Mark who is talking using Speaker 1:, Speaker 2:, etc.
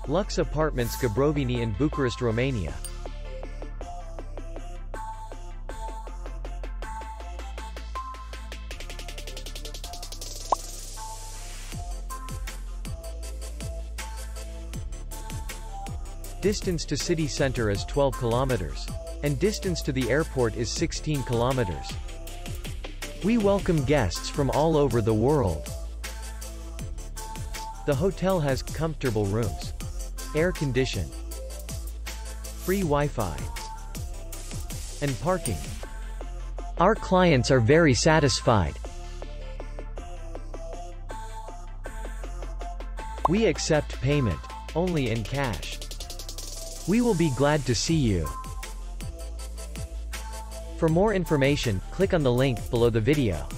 Speaker 1: Lux Apartments Gabroveni in Bucharest, Romania. Distance to city center is 12 kilometers. And distance to the airport is 16 kilometers. We welcome guests from all over the world. The hotel has comfortable rooms, air condition, free Wi-Fi, and parking. Our clients are very satisfied. We accept payment only in cash. We will be glad to see you. For more information, click on the link below the video.